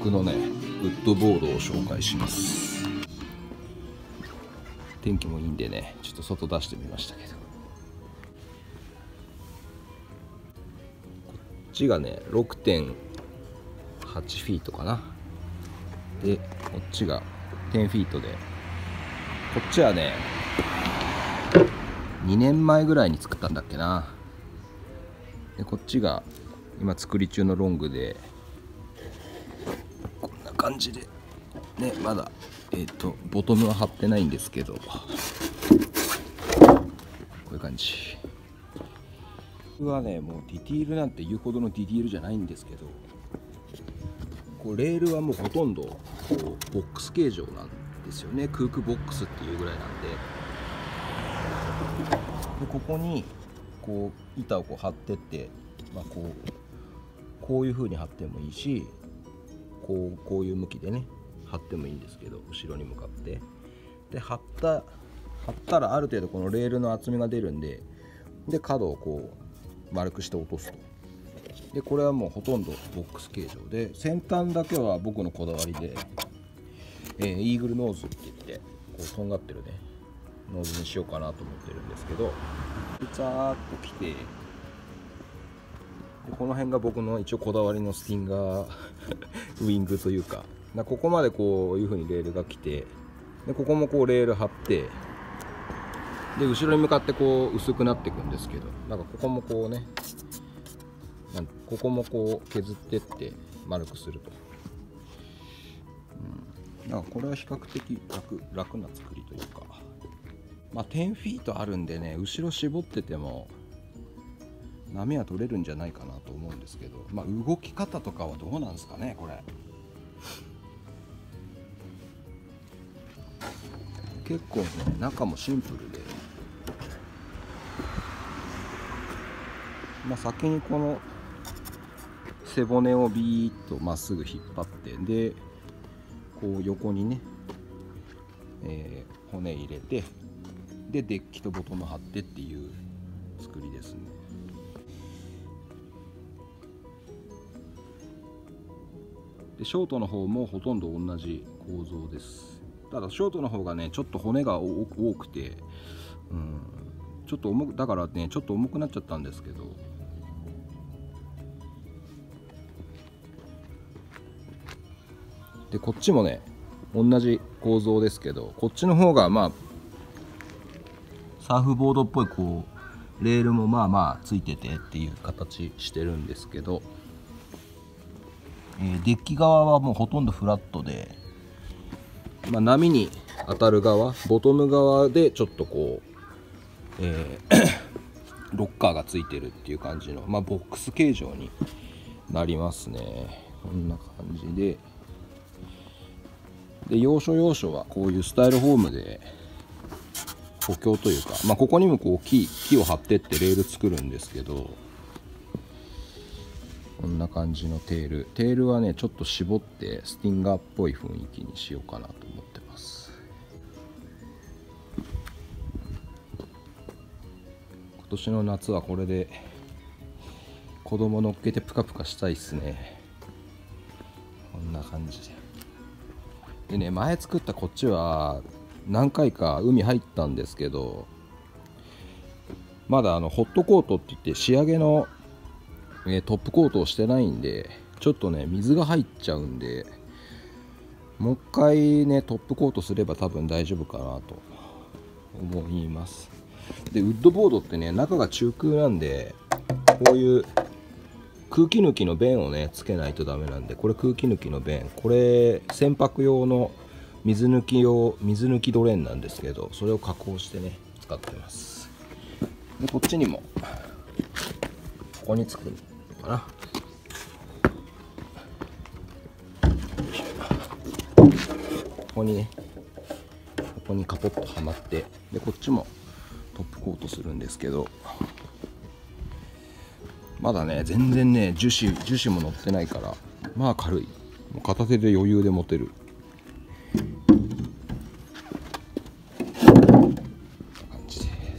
僕のねウッドボードを紹介します。天気もいいんでね、ちょっと外出してみましたけど、こっちがね 6.8 フィートかな。でこっちが10フィートで、こっちはね2年前ぐらいに作ったんだっけな。でこっちが今作り中のロングで、こんな感じでね、まだボトムは貼ってないんですけど、こういう感じ。これはねもうディティールなんて言うほどのディティールじゃないんですけど、こうレールはもうほとんどこうボックス形状なんですよね。クークボックスっていうぐらいなんで、ここにこう板をこう貼ってって、こういう風に貼ってもいいし、こういう向きでね貼ってもいいんですけど、後ろに向かってで貼ったらある程度このレールの厚みが出るんで、角をこう丸くして落とすと。でこれはもうほとんどボックス形状で、先端だけは僕のこだわりで、イーグルノーズって言ってこうとんがってるねノーズにしようかなと思ってるんですけど、ザーッときて、でこの辺が僕の一応こだわりのスティンガーウィングというか、ここまでこういう風にレールが来て、でここもこうレール張って、で後ろに向かってこう薄くなっていくんですけど、ここもこうね、ここもこう削ってって丸くすると、これは比較的楽な作りというか、10フィートあるんでね、後ろ絞ってても波は取れるんじゃないかなと思うんですけど、動き方とかはどうなんですかね。これ結構ね中もシンプルで、先にこの背骨をビーッとまっすぐ引っ張って、でこう横にね、骨入れて、でデッキとボトム貼ってっていう作りですね。でショートの方もほとんど同じ構造です。ただショートの方がねちょっと骨が多くて、ちょっとだからねちょっと重くなっちゃったんですけど、でこっちもね同じ構造ですけど、こっちの方がサーフボードっぽいこうレールもついててっていう形してるんですけど、デッキ側はもうほとんどフラットで、波に当たる側ボトム側でちょっとこう、ロッカーがついてるっていう感じの、ボックス形状になりますね。こんな感じで、要所要所はこういうスタイルフォームで補強というか、ここにもこう木を張ってってレール作るんですけど、こんな感じのテールはねちょっと絞ってスティンガーっぽい雰囲気にしようかなと思ってます。今年の夏はこれで子供乗っけてプカプカしたいっすね。こんな感じでね、前作ったこっちは何回か海入ったんですけど、まだホットコートって言って仕上げのトップコートをしてないんで、ちょっとね水が入っちゃうんで、もう一回ねトップコートすれば多分大丈夫かなと思います。でウッドボードってね中が中空なんで、こういう空気抜きの弁をねつけないとダメなんで、これ空気抜きの弁、これ船舶用の水抜きドレーンなんですけど、それを加工してね使ってます。でこっちにもここにつくのかな、ここにねここにカポッとはまって、でこっちもトップコートするんですけど、まだね全然ね樹脂も乗ってないから、軽い、もう片手で余裕で持てる感じです。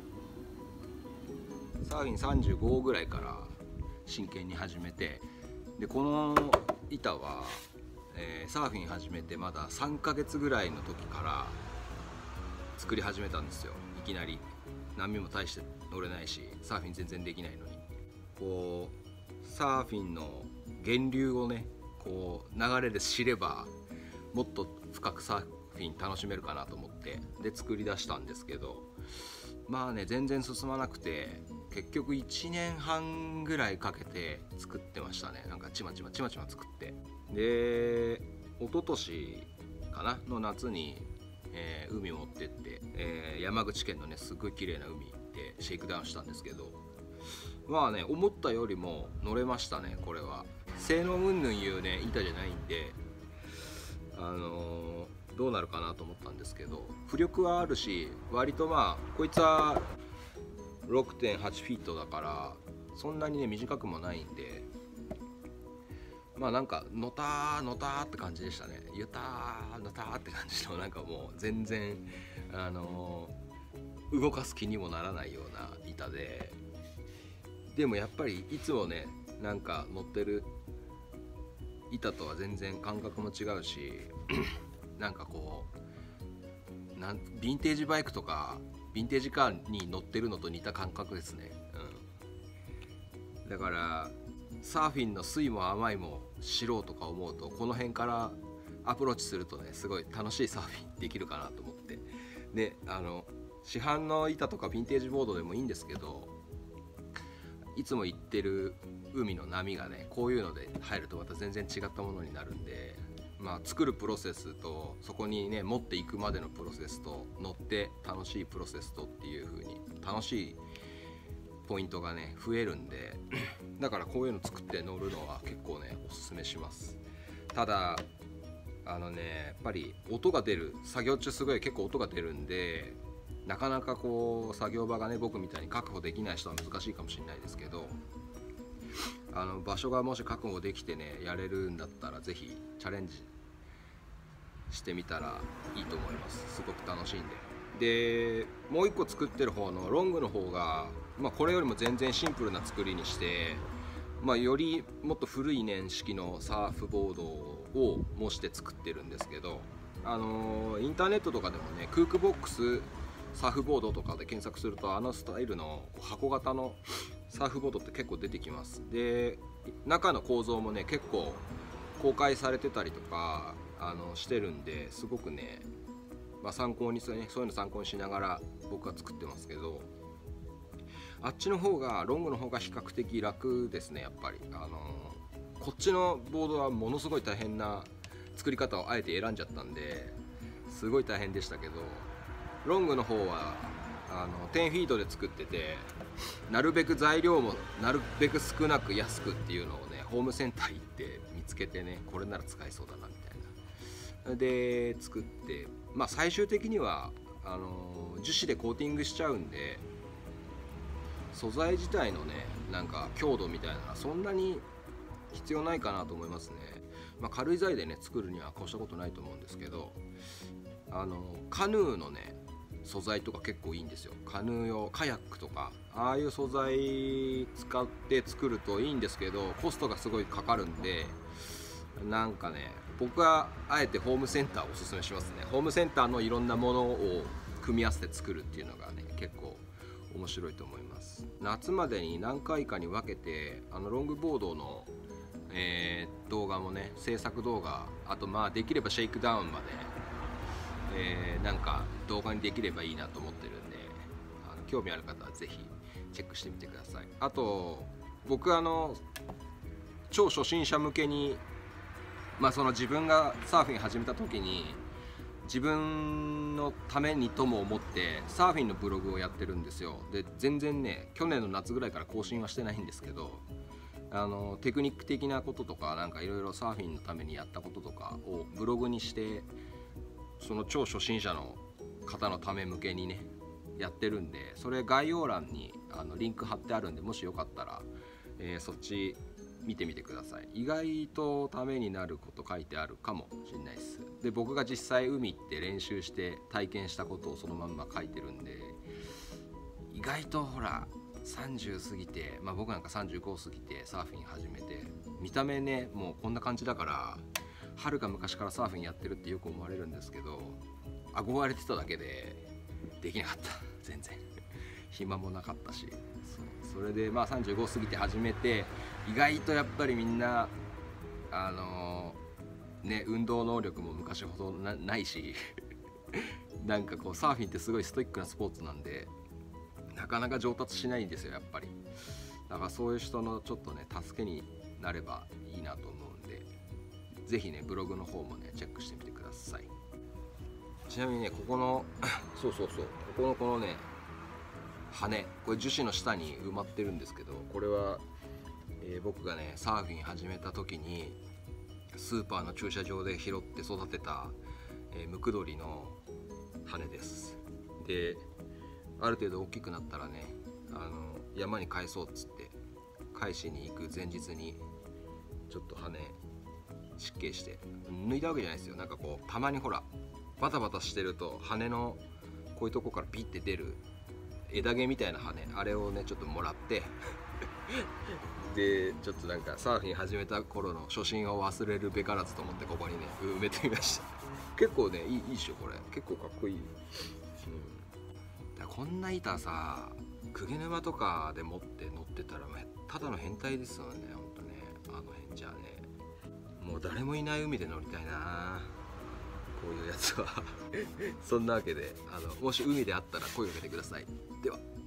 サーフィン35ぐらいから真剣に始めて、 でこの板は、サーフィン始めてまだ3ヶ月ぐらいの時から作り始めたんですよ。いきなり波も大して乗れないしサーフィン全然できないのに、こうサーフィンの源流をねこう流れで知ればもっと深くサーフィン楽しめるかなと思ってで作り出したんですけど、まあね全然進まなくて、結局1年半ぐらいかけて作ってましたね。なんかちまちま作って、で一昨年かなの夏に、海持ってって、山口県のねすごい綺麗な海でシェイクダウンしたんですけど、まあね思ったよりも乗れましたね。これは性能云々いうね板じゃないんで、どうなるかなと思ったんですけど、浮力はあるし割とまあこいつは 6.8 フィートだからそんなにね短くもないんで、まあなんかのたーって感じでしたね。ゆたーのたーって感じの、なんかもう全然動かす気にもならないような板で、でもやっぱりいつもねなんか乗ってる板とは全然感覚も違うしなんかこうヴィンテージバイクとかヴィンテージカーに乗ってるのと似た感覚ですね、だからサーフィンの酸いも甘いも知ろうとか思うと、この辺からアプローチするとねすごい楽しいサーフィンできるかなと思って、で市販の板とかヴィンテージボードでもいいんですけど、いつも行ってる海の波がねこういうので入るとまた全然違ったものになるんで、まあ作るプロセスとそこにね持っていくまでのプロセスと乗って楽しいプロセスとっていう風に楽しいポイントがね増えるんでだからこういうの作って乗るのは結構ねおすすめします。ただやっぱり音が出る、作業中すごい結構音が出るんで、なかなかこう作業場がね僕みたいに確保できない人は難しいかもしれないですけど、場所がもし確保できてねやれるんだったらぜひチャレンジしてみたらいいと思います。すごく楽しいんで。でもう一個作ってる方のロングの方が、まあ、これよりも全然シンプルな作りにして、まあ、よりもっと古い年式のサーフボードを模して作ってるんですけど、インターネットとかでもねクークボックスサーフボードとかで検索するとスタイルの箱型のサーフボードって結構出てきます。で中の構造もね結構公開されてたりとかしてるんで、すごくね、まあ、参考にそういうの参考にしながら僕は作ってますけど、あっちの方がロングの方が比較的楽ですね。やっぱりこっちのボードはものすごい大変な作り方をあえて選んじゃったんですごい大変でしたけど、ロングの方は10フィートで作ってて、なるべく材料もなるべく少なく安くっていうのをねホームセンター行って見つけてね、これなら使えそうだなみたいなで作って、まあ最終的には樹脂でコーティングしちゃうんで、素材自体のねなんか強度みたいなのはそんなに必要ないかなと思いますね。まあ、軽い材でね作るには越したことないと思うんですけど、カヌーのね素材とか結構いいんですよ。カヌー用カヤックとかああいう素材使って作るといいんですけど、コストがすごいかかるんで、なんかね僕はあえてホームセンターをおすすめしますね。ホームセンターのいろんなものを組み合わせて作るっていうのがね結構面白いと思います。夏までに何回かに分けてロングボードの、動画もね制作動画、あとまあできればシェイクダウンまで、なんか動画にできればいいなと思ってるんで、興味ある方はぜひチェックしてみてください。あと僕超初心者向けに、まあその自分がサーフィン始めた時に自分のためにとも思ってサーフィンのブログをやってるんですよ。で全然ね去年の夏ぐらいから更新はしてないんですけど、テクニック的なこととかなんかいろいろサーフィンのためにやったこととかをブログにして、その超初心者の方のため向けにねやってるんで、それ概要欄にリンク貼ってあるんで、もしよかったら、そっち見てみてください。意外とためになること書いてあるかもしれないです。で僕が実際海行って練習して体験したことをそのまんま書いてるんで、意外とほら 30過ぎて、まあ、僕なんか35過ぎてサーフィン始めて、見た目ねもうこんな感じだから、はるか昔からサーフィンやってるってよく思われるんですけど、憧れてただけでできなかった。全然暇もなかったし、それでまあ35過ぎて始めて、意外とやっぱりみんな運動能力も昔ほどないしなんかこうサーフィンってすごいストイックなスポーツなんで、なかなか上達しないんですよやっぱり。だからそういう人のちょっとね助けになればいいなと思うんで、ぜひねブログの方もねチェックしてみてください。ちなみにね、ここのここのこのね羽、これ樹脂の下に埋まってるんですけど、これは、僕がねサーフィン始めた時にスーパーの駐車場で拾って育てた、ムクドリの羽です。である程度大きくなったらね、山に返そうっつって返しに行く前日にちょっと羽湿気して抜いたわけじゃないですよ。なんかこうたまにほらバタバタしてると羽のこういうとこからピッて出る枝毛みたいな羽、あれをねちょっともらってでちょっとなんかサーフィン始めた頃の初心を忘れるべからずと思ってここにね埋めてみました結構ねいいっしょこれ、結構かっこいい。だこんな板さ、鵠沼とかで持って乗ってたらただの変態ですよね、ほんとね。あの辺じゃあね、もう誰もいない海で乗りたいなこういうやつはそんなわけでもし海であったら声をかけてください。では。